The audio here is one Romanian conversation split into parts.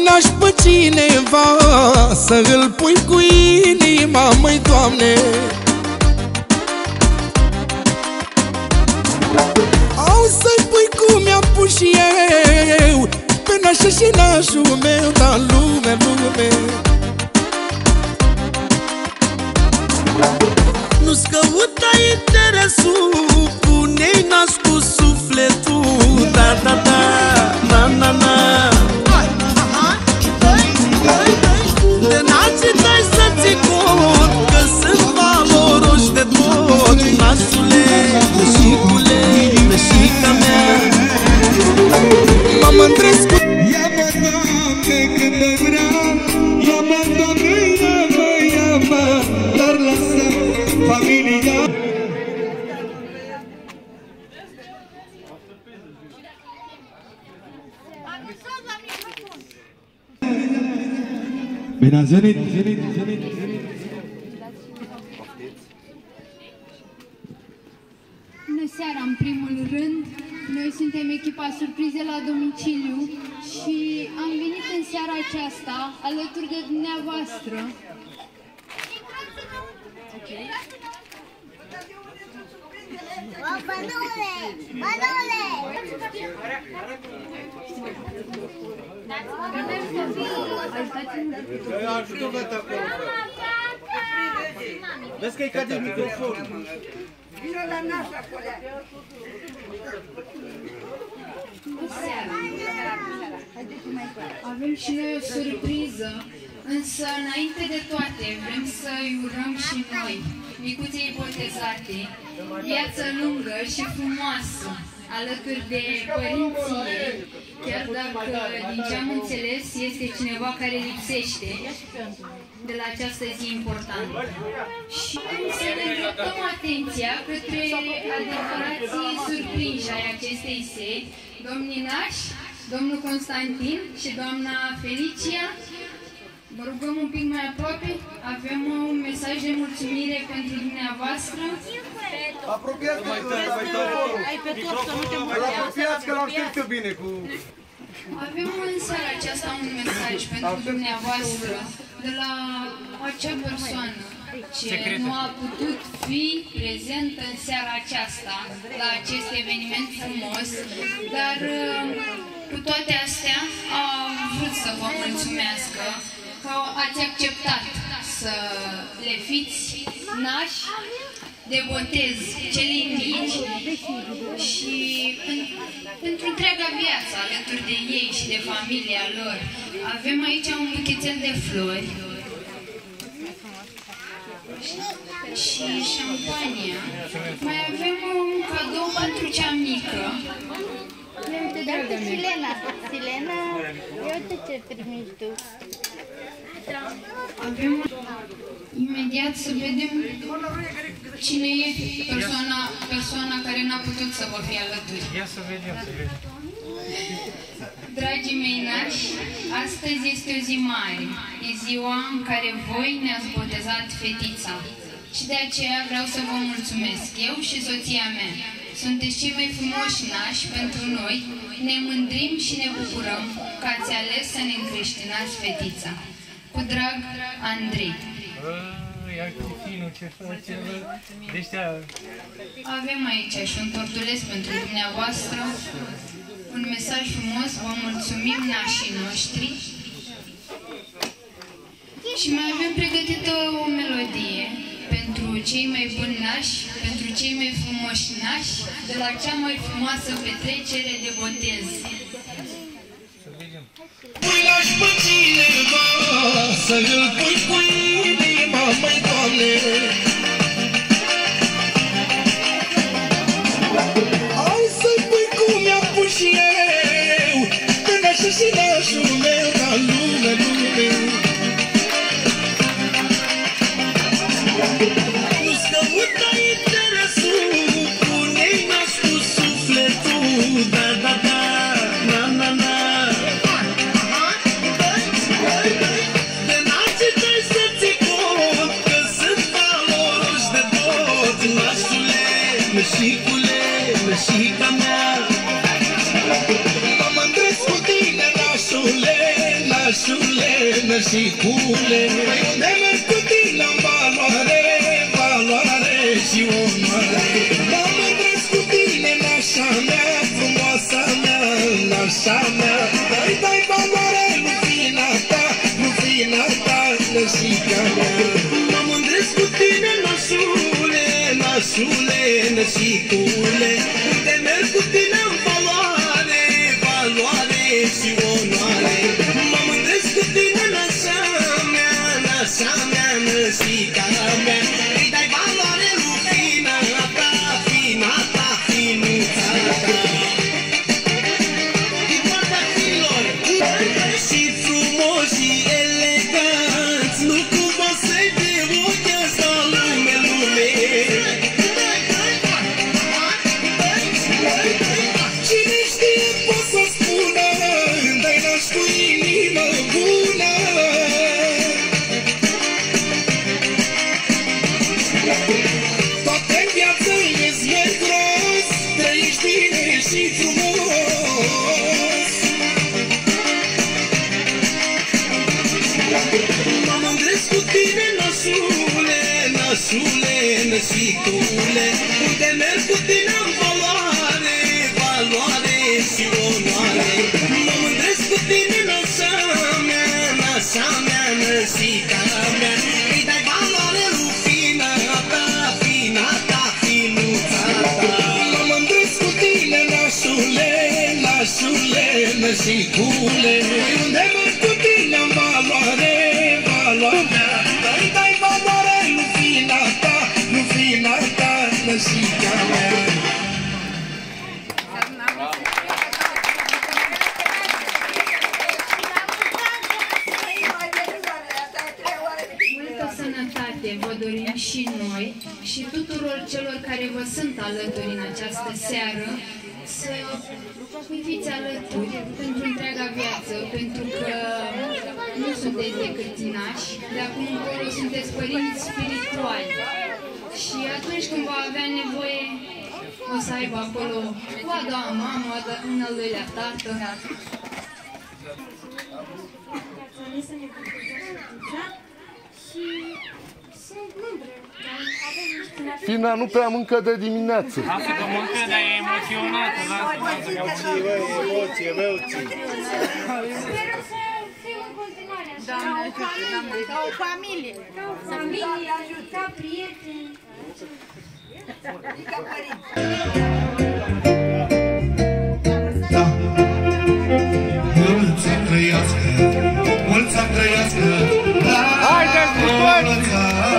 n-aș pe cineva să îl pui cu inima, măi, Doamne. Au să-i pui cum mi-am pus și eu pe nașa și nașul meu, dar lume, lume. Nu-ți căuta interesul, pune-i nas cu sufletul. Da, da, da, na, na, na. De nații dai să ții cont că sunt valoroși de tot. Nașule, nășicule, nășica mea. Mă mândresc cu... Ia-mă, Doamne, când o vreau, ia-mă, Doamne, ia-mă, ia-mă, dar lasă familia. Bine ați venit! Bună seara, în primul rând. Noi suntem echipa Surprize la domiciliu și am venit în seara aceasta alături de dumneavoastră. Bănule! Bănule! Vezi că-i cade microfonul. Vino la nașa, colea! Avem și noi o surpriză, însă înainte de toate vrem să-i urăm și noi, micuței botezate, viață lungă și frumoasă, alături de părinții ei, chiar dacă, din ce am înțeles, este cineva care lipsește de la această zi importantă. Și să ne îndreptăm atenția către adevărații surprinși ai acestei seri, domnii nași, domnul Constantin și doamna Felicia. Vă rugăm un pic mai aproape, avem un mesaj de mulțumire pentru dumneavoastră. Apropiați-vă, apropiați că l-am știut eu bine cu... Avem în seara aceasta un mesaj pentru dumneavoastră de la acea persoană ce nu a putut fi prezentă în seara aceasta la acest eveniment frumos, dar cu toate astea a vrut să vă mulțumească că ați acceptat să le fiți nași de botez celei mici și pentru întreaga viață alături de ei și de familia lor. Avem aici un buchetel de flori și șampania. Mai avem un cadou pentru cea mică. Uite, Silena. Silena, uite ce primiți tu. Avem imediat să vedem cine e persoana care n-a putut să vă fie alături. Ia să vedem, să vedem. Dragii mei nași, astăzi este o zi mare. E ziua în care voi ne-ați botezat fetița. Și de aceea vreau să vă mulțumesc, eu și soția mea. Sunteți cei mai frumoși nași pentru noi, ne mândrim și ne bucurăm că ați ales să ne încreștinați fetița. Cu drag, Andrei. Ia ce finul, ce face, Avem aici și un tortuleț pentru dumneavoastră, un mesaj frumos, vă mulțumim nașii noștri. Și mai avem pregătită o melodie pentru cei mai buni nași, pentru cei mai frumoși nași, de la cea mai frumoasă petrecere de botez. N-aș pe cineva să îl pui cu inima, măi, Doamne. Au să-i pui cum mi-am pus și eu pe nașa și nașul meu, dar lume, lume. Nu-ți căuta interesul, pune-i nas cu sufletul. Da, da, da, na, na, na. De nații dai să nășicule, unde merg cu tine în valoare, valoare și onoare. Mă mândresc cu tine, nașa mea, frumoasa mea, nașa mea. Îi dai valoare lui fina ta, nășica mea. Mă mândresc cu tine, nașule, nașule, nășicule, unde merg cu tine în valoare, valoare și onoare. Mă mândresc cu tine, nașa mea, nășica mea. Îi dai valoare lui fina ta, finuța ta. Din partea fiilor, și frumos și elegant, nu cumva să-i de ochii ăsta lume. Cine știe pot să spună, dai naș cu inimă bună. Toate-n viață ești negros, trăiești bine și frumos. Mă mândresc cu tine, nașule, nașule, nășicule, unde merg cu tine în valoare, valoare și onoare. Mă mândresc cu tine, nașa mea, nășica mea. Îi dai valoare lui fina ta, finuța ta. Mă mândresc cu tine, nașule, nășicule, unde merg cu tine în valoare, valoarea. Îi dai valoare lui fina ta, nășica mea. Multă sănătate vă dorim și noi și tuturor celor care vă sunt alături în această seară, să fiți alături pentru întreaga viață, pentru că nu sunteți decât tinași, de acum încolo sunteți părinți spirituali. Și atunci când va avea nevoie, o să aibă acolo o a doua mamă, un al doilea tată. Și sunt mândră, dar avem niște la fel. Fina nu prea mâncă de dimineață. Lasă că mâncă, dar e emoționată. Emoție. Sperăm să fim în continuare așa, ca o familie. Ca o familie, ca prieteni. Ca părinți. Da. Mulți-mi trăiască, mulți-mi trăiască. Haideți cu toți!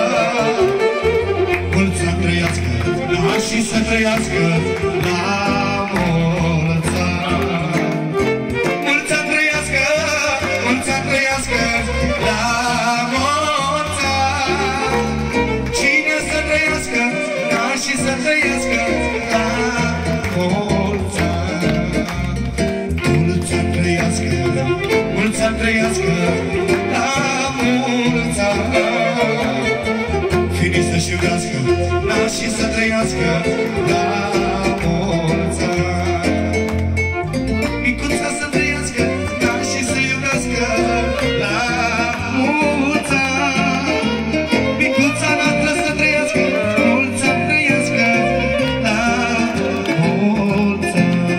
Mulți-mi trăiască, da și să trăiască la mulți ani. Mulți-mi trăiască, mulți-mi trăiască la mulți ani. Cine să trăiască, da și să trăiască la mulți ani. Mulți-mi trăiască, mulți-mi trăiască la mulți ani. Finii să-și iubească, da și să trăiască la mulți ani. Micuța să trăiască, da și să iubească la mulți ani. Micuța noastră să trăiască, mulți ani trăiască la mulți ani.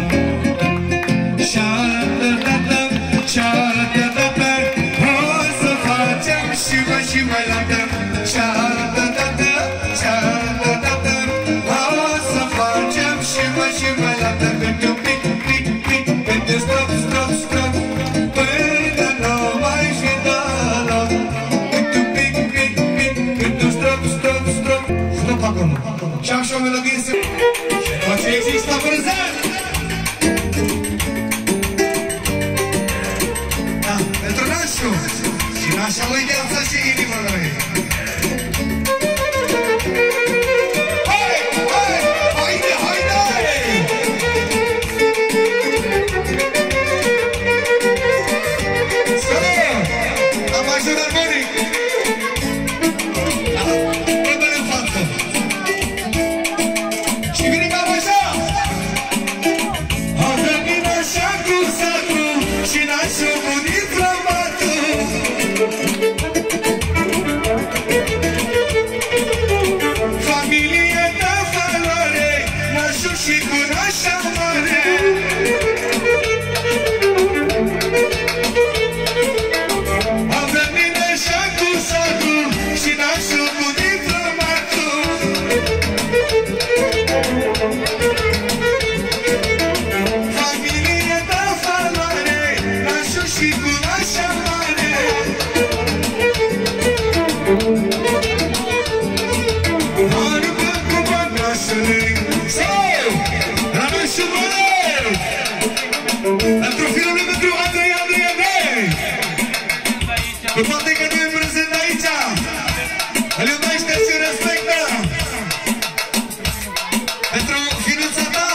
Și-arată-dată, și-arată-dată, o să facem și mai lată. Și-arată-dată, și-arată-dată, o Pentru filmul pentru Andrei. Cu toate că nu e prezent aici, îl iubește și respectă. Pentru finuța ta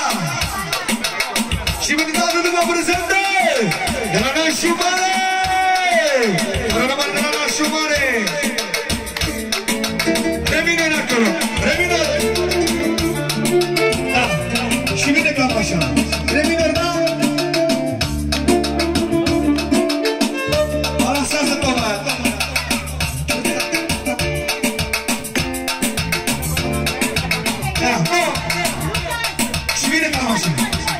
și pentru toată lumea prezentă, de la Nașu Mare! De la Nașu Mare! Revină acolo! Revină! Da! Și vine cam așa! Revină, da! Balasează toba! Da! Și vine cam așa!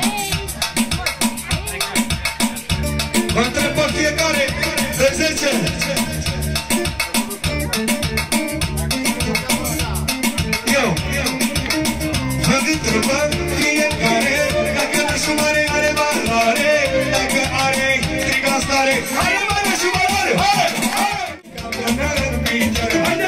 Mă întreb pe fiecare de 10. Eu mă întreb pe fiecare dacă Nașu Mare are valoare, dacă are striga stare. Hai, mă, Nașu Mare! Hai! Campionare în picioare, haide!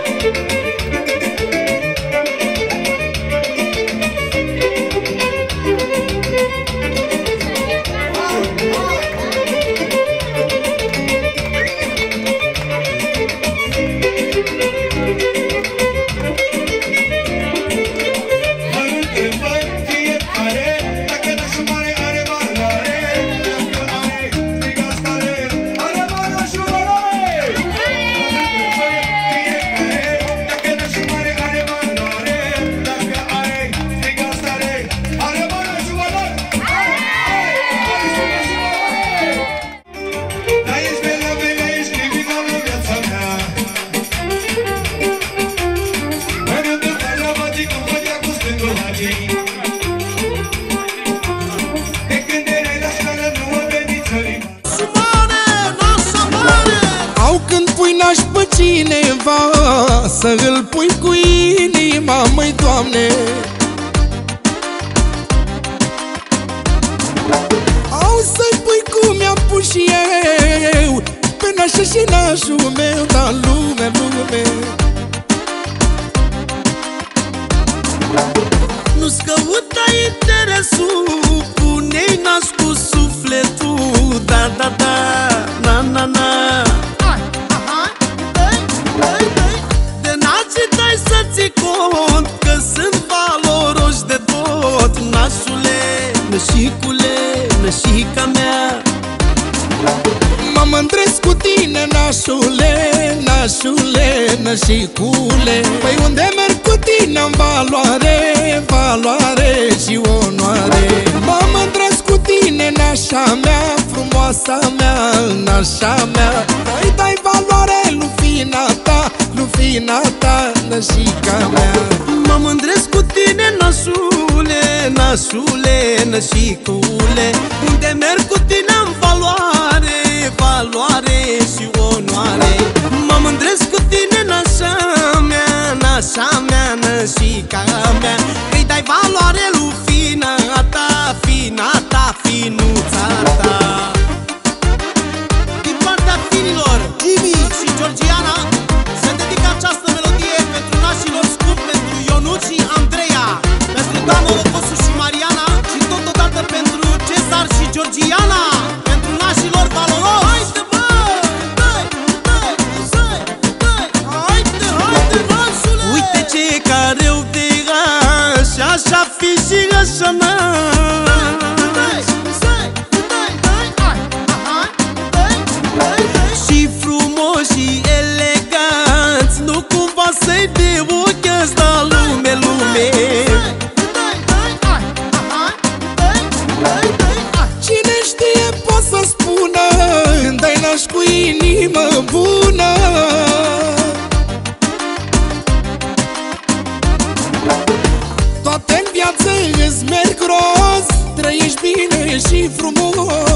Cineva să îl pui cu inima, măi, Doamne. Au să-i pui cum mi-am pus și eu pe Nașa și nașul meu, dar lume. Nu-ți căuta interesul, pune-i nas cu sufletul. Da, na. De nații dai să ții cont că sunt valoroși de tot. Nașule, nășicule, nășica mea, mă mândresc cu tine, nașule, nășicule. Păi unde merg cu tine am valoare și onoare. Mă mândresc cu tine, nașa mea, frumoasa mea, nașa mea. Păi dai valoare lui fina ta, nășica mea. mă mândresc cu tine, nașule, nășicule. Unde merg cu tine am valoare și onoare. Mă mândresc cu tine, nașa mea, nășica mea. Îi dai valoare lui fina ta, finuța ta. Din partea finilor, Jimmy și Georgiana, se dedică această melodie pentru nașilor scumpi, pentru Ionuț și Andreea, pentru Damo, Locosu și Mariana și totodată pentru Cezar și Georgiana, pentru nașilor valoroși. Haide, bă! Haide, nașule! Uite ce careu de așa fi și așa mea. Și frumos și eleganți, nu cumva să-i de ochi ăsta lume. Cine știe pot să spună, dai naș cu inimă bună. Toate în viață îți merg gros, trăiești bine și frumos.